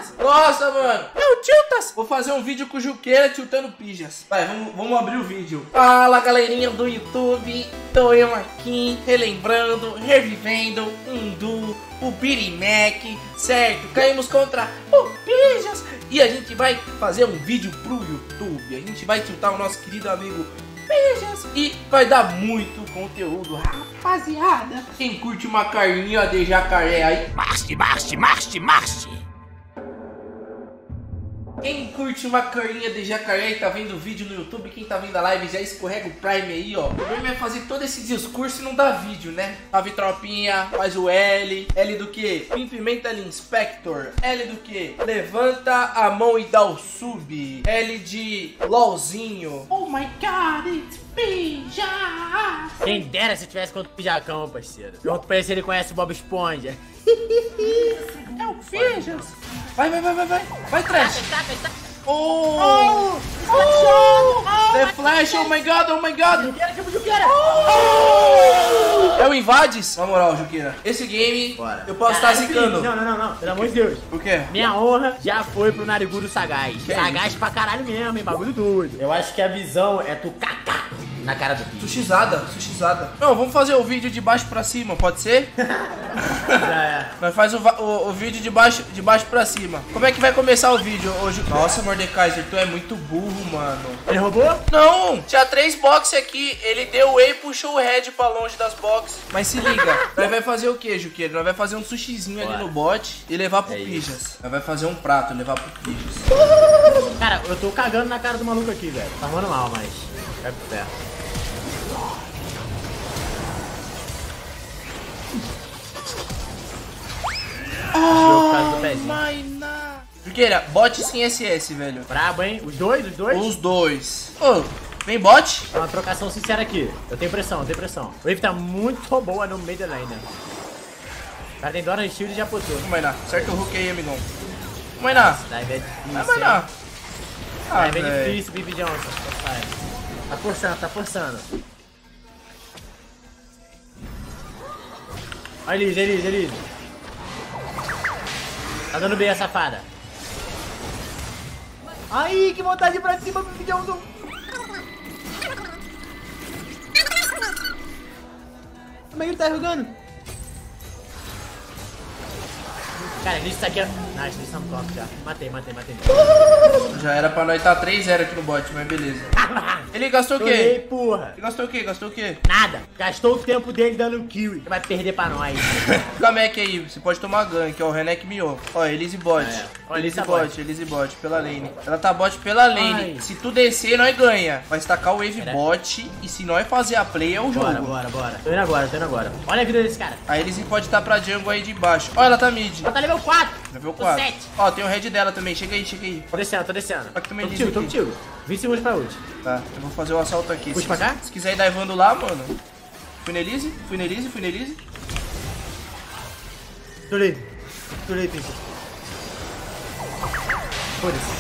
Pijas! Nossa, mano. É o Tiltas. Vou fazer um vídeo com o Juqueira tiltando Pijas. Vai, vamos abrir o vídeo. Fala, galerinha do YouTube. Tô eu aqui, relembrando, revivendo um duo, o Birimac, certo? Caímos contra o Pijas. E a gente vai fazer um vídeo pro YouTube. A gente vai tiltar o nosso querido amigo Pijas. E vai dar muito conteúdo, rapaziada. Quem curte uma carninha de jacaré aí, marche. Quem curte uma carninha de jacaré e tá vendo o vídeo no YouTube, quem tá vendo a live já escorrega o Prime aí, ó. O problema é fazer todo esse discurso e não dá vídeo, né? Salve tropinha, faz o L. L do que? Pimpimenta Inspector. L do que? Levanta a mão e dá o sub. L de LOLzinho. Oh my god, it's Pijas. Quem dera se tivesse contra o Pijacão, parceiro. Pronto pra ele se ele conhece o Bob Esponja. É o Pijas. Vai. Vai, Trash. Oh! The Flash, oh my god. Juqueira. É o Invades? Na moral, Juqueira, esse game Bora. eu posso estar zicando. Não, pelo amor de Deus. O quê? Minha honra já foi pro Narigudo Sagaz. Sagaz pra caralho mesmo, hein? Bagulho doido. Eu acho que a visão é tu cacar na cara do bicho. Sushizada. Não, vamos fazer o vídeo de baixo pra cima, pode ser? Já é. Nós faz o vídeo de baixo pra cima. Como é que vai começar o vídeo hoje? Nossa, Mordekaiser, tu é muito burro, mano. Ele roubou? Não, tinha 3 boxes aqui. Ele deu o E e puxou o Red pra longe das boxes. Mas se liga, nós vai fazer o que, Juqueiro? Nós vai fazer um sushizinho ali no bot e levar pro Pijas. Nós vai fazer um prato e levar pro Pijas. Cara, eu tô cagando na cara do maluco aqui, velho. Tá arrumando mal, mas vai pro perto. Juqueira, bot sem SS, velho. Brabo, hein? Os dois? Os dois. Ô, vem bot. É uma trocação sincera aqui. Eu tenho pressão. O Wave tá muito boa no meio da lane. O cara tem Dora Shield e já botou. Vamos lá, acerta o hook aí, amigão. Vamos lá. Dive é difícil. Vamos lá. Dive é difícil, Bibi Johnson. Tá forçando. Olha Elise. Tá dando B a safada. Ai, que vontade de ir pra cima, Bibi Johnson. Como é que ele tá jogando? Cara, ele está aqui. Nice, eles são top já. Matei. Já era pra nós estar 3-0 aqui no bot, mas beleza. Ele gastou o quê? Ei, porra. Ele gastou o quê? Nada. Gastou o tempo dele dando kill. Ele vai perder pra nós. Fica Mac aí, você pode tomar gank, ó, o Renek Mio. Ó, Elise bot. Ó, Elise bot, pela lane. Ela tá bot pela lane. Ai. Se tu descer, nós ganha. Vai estacar o wave bot e se nós fazer a play é o jogo. Bora. Tô indo agora. Olha a vida desse cara. A Elise pode estar pra jungle aí de baixo. Ó, ela tá mid. Ela tá level 4. Level 4. 7. Ó, tem o red dela também. Chega aí. Tô descendo. Aqui também Tô contigo. 20 segundos pra ult. Tá, eu vou fazer o assalto aqui. Puxa pra cá? Se quiser ir divando lá, mano. Fui na Elise. Tô livre, Pinto. Foda-se.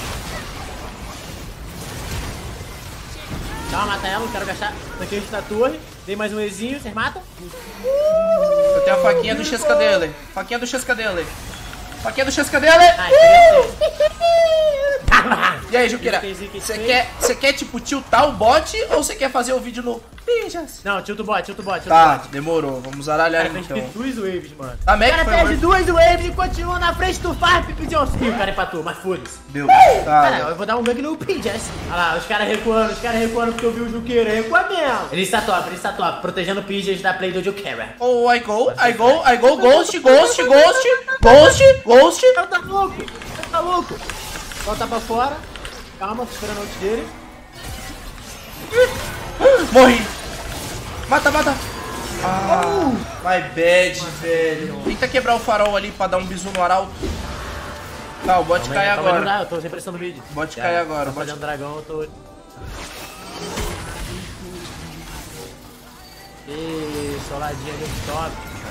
Calma, mata ela, não quero gastar. Aqui a gente na torre. Dei mais um Ezinho, vocês matam? Eu tenho a faquinha do Chescadele. E aí, Juqueira, você quer tipo tiltar o bot ou você quer fazer o vídeo no Pijas? Não, tilta o bot. Tá, demorou, vamos zaralhar Cara, então. fez 2 waves, mano. A O Mac cara foi fez 2 waves e continua na frente do Farp, pediu auxílio. O cara empatou, mas foda-se. Deu. Cara, Tá. eu vou dar um gank no Pijas. Olha lá, os caras recuando porque eu vi o Juqueira. Recua mesmo. Ele está top, protegendo o Pijas da play do Juqueira. Oh, I go, ghost. O cara tá louco. Volta pra fora. Calma, tô esperando a ult dele. Morri. Mata. My bad, velho. Tenta quebrar o farol ali pra dar um bisu no arauto. Tá, o bot cai agora. Eu tô sem pressão no vídeo. O bot cai agora. Tô fazendo dragão, eu tô... Soladinha ali top.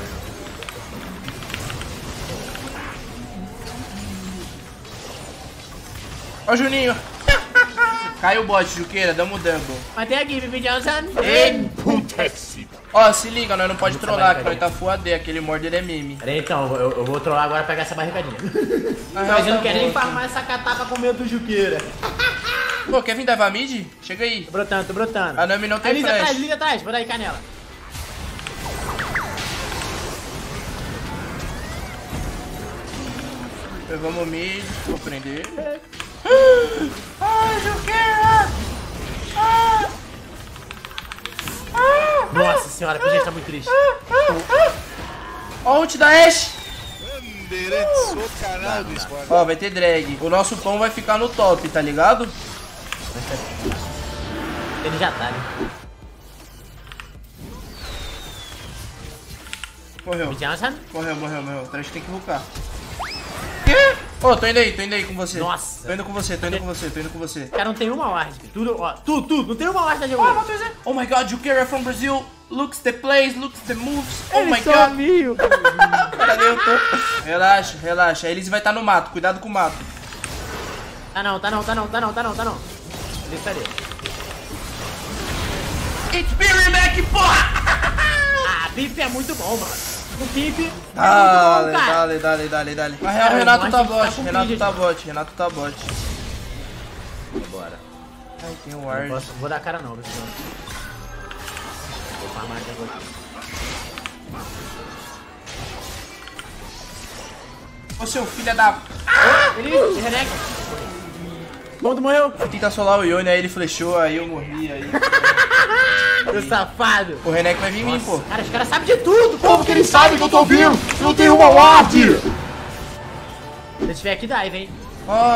Ó, Juninho. Caiu o bot, Juqueira, damos dumble. Mas tem aqui, Bibi Johnson. Emputece. Ó, se liga, nós não pode trollar, que nós tá full AD, aquele morder é meme. Pera aí, então, eu vou trollar agora pra pegar essa barrigadinha. Mas eu não quero nem farmar essa catapa com medo do Juqueira. Pô, quer vir dar mid? Chega aí. Tô brotando, tô brotando. A Nami não tem Lisa flash. atrás, Lisa atrás, vou dar aí canela. Pegamos o mid, vou prender. Ai, Juqueira! Nossa senhora, que gente tá muito triste. Ó, ult da Ashe. Bandeirante do canal do esporte. Ó, vai ter drag. O nosso pão vai ficar no top, tá ligado? Ele já tá, né? Morreu. Johnson? Morreu. O trash tem que rucar. Quê? Ô, tô indo aí com você. Nossa. Tô indo com você. O cara não tem uma ward. Tudo, ó, tudo. Não tem uma ward da jogo. Oh my god, Juqueira from Brazil. Looks the plays, looks the moves. Oh my god. Amigo. Cadê eu tô? Relaxa. A Elise vai estar no mato. Cuidado com o mato. Tá não. Ele está ali. It's Billy Mac, porra! Ah, Pip é muito bom, mano. O Pip é muito bom, cara. Dale. Na real, Renato tá bot. Bora. Ai, tem o Não ward. posso, vou dar cara não, pessoal. Vou farmar de agora. Ô, seu filho da... Ele reneca. Mundo morreu. Fui tentar solar o Yone, aí ele flechou, aí eu morri, aí... Seu safado. O Renek vai vir em mim, pô. Cara, os caras sabem de tudo. Como que eles sabem que eu tô vivo? Eu não tenho uma ward! Se eu tiver aqui, dive, hein. Ó.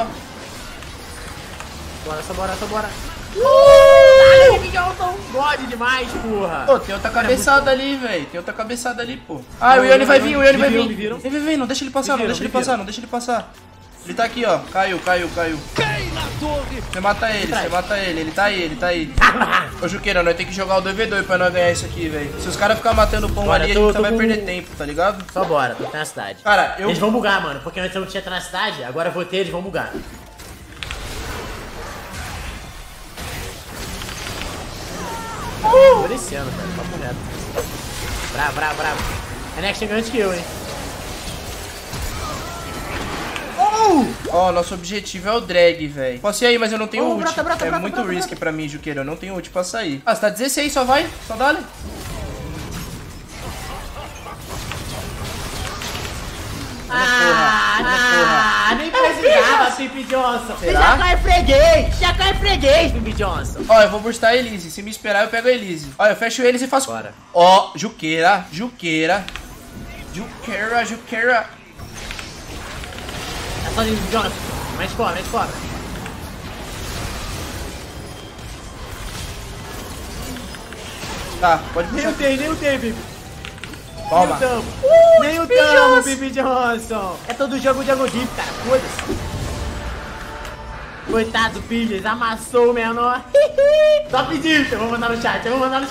Bora. Caralho, que Johnson. God demais, porra. Pô, tem outra cabeçada ali, velho. Pô. Ah, o Yone vai vir, Me viram. Vem, não deixa ele passar, não deixa ele passar. Ele tá aqui, ó. Caiu. Cai na torre! Você mata ele, ele tá aí. Ô, Juqueira, nós temos que jogar o 2v2 pra nós ganhar isso aqui, velho. Se os caras ficarem matando o pão Bora, ali, a tô gente só vai com- perder tempo, tá ligado? Só bora, tô na cidade. Cara, eu... Eles vão bugar, mano, porque antes eu não tinha na cidade, agora eu vou ter, eles vão bugar. Tô descendo, cara, papo reto. Bravo. Renek chega antes que eu, hein. Ó, nosso objetivo é o drag, velho. Posso ir aí, mas eu não tenho ult. Brota, É muito risky pra mim, Juqueira. Eu não tenho ult pra sair. Ah, você tá 16, só vai. Só dá-lhe. Nem precisava, Pip Johnson. Será? Já cai freguês, Pip Johnson. Ó, eu vou burstar a Elise. Se me esperar, eu pego a Elise. Ó, eu fecho eles e faço... Bora. Ó, Juqueira. Tá sozinho, Pip Johnson. Mais fora. Tá, pode puxar. Nem o tem, Pip. Toma. Nem o tamo, Pip Johnson. É todo jogo de Agodip, cara. Foda-se. Coitado do Pidgeys, amassou o menor. Top dica, eu vou mandar no chat.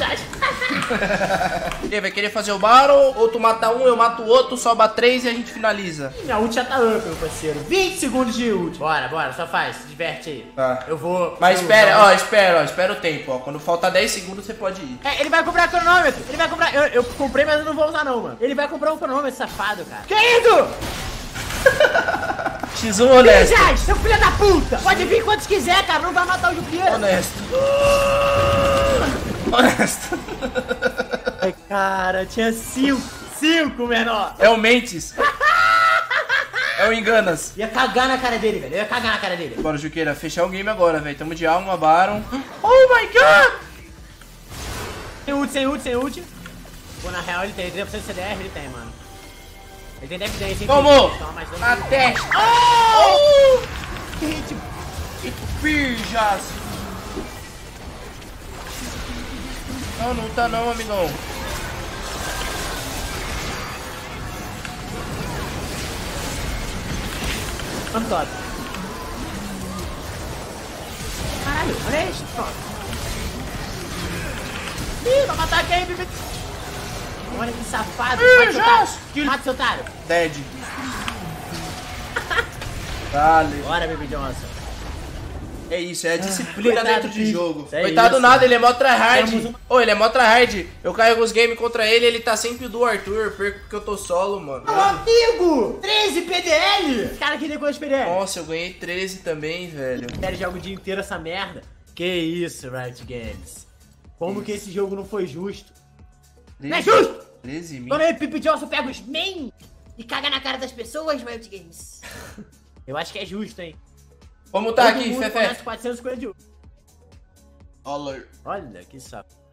Ele vai querer fazer o battle, ou tu mata um, eu mato o outro, soba 3 e a gente finaliza. Minha ult já tá up, meu parceiro. 20 segundos de ult. Bora, só faz. Se diverte aí. Tá. Eu vou... Mas espera o tempo, ó. Quando faltar 10 segundos, você pode ir. É, ele vai comprar cronômetro. Ele vai comprar... Eu comprei, mas eu não vou usar não, mano. Ele vai comprar um cronômetro, safado, cara. Que isso? X1 honesto. Pidgeys, seu filho da puta. Pode vir quantos quiser, cara. Não vai matar o Juqueira. Honesto. Ai, cara, tinha 5, menor. É o Mentes. É o Enganas. Ia cagar na cara dele, velho. Bora, Juqueira, fechar o game agora, velho. Tamo de alma, Baron. Oh my god! Sem ult. Pô, na real ele tem 30% de CDR, ele tem, mano. Ele tem dependência, hein? Tomou! Toma mais dano. Na testa! Oh! Que pijas! Não tá não, amigão. Vamos top. Caralho, olha isso, pronto. Ih, vai matar quem, bebê? Olha que safado. Mata seu otário. Dead. Dale. Bora, Baby Johnson. É isso, é a disciplina dentro de jogo. É Coitado isso, nada, mano. ele é mó tryhard. Temos Ô, ele é mó tryhard. Eu carrego os games contra ele, ele tá sempre do Arthur. Eu perco porque eu tô solo, mano. Meu amigo! 13 PDL! Esse cara aqui depois PDL. Nossa, eu ganhei 13 também, velho. Sério, joga o dia inteiro essa merda. Que isso, Riot Games. Como que esse jogo não foi justo? 13, Não é justo! 13 mil. Quando eu e Pipi Johnson pega os main e caga na cara das pessoas, Riot Games. Eu acho que é justo, hein? Vamos tá Todo aqui, mundo Fefe. começa 451. Olha. Olha que saco.